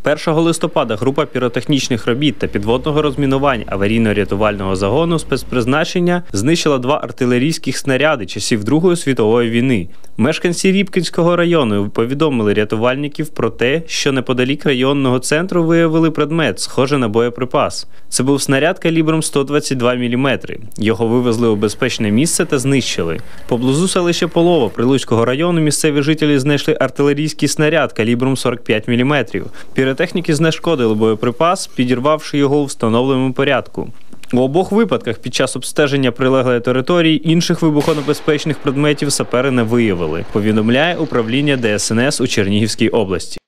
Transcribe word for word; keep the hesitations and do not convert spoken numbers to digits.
першого листопада група піротехнічних робіт та підводного розмінувань аварійно-рятувального загону спецпризначення знищила два артилерійських снаряди часів Другої світової війни. Мешканці Рібкінського району повідомили рятувальників про те, що неподалік районного центру виявили предмет, схожий на боєприпас. Це був снаряд калібром сто двадцять два міліметри. Його вивезли у безпечне місце та знищили. Поблизу селища Полово Прилуцького району місцеві жителі знайшли артилерійський снаряд калібром сорок п'ять міліметрів. Піротехніки знешкодили боєприпас, підірвавши його у встановленому порядку. У обох випадках під час обстеження прилеглої території інших вибухонебезпечних предметів сапери не виявили, повідомляє управління Де Ес Ен Ес у Чернігівській області.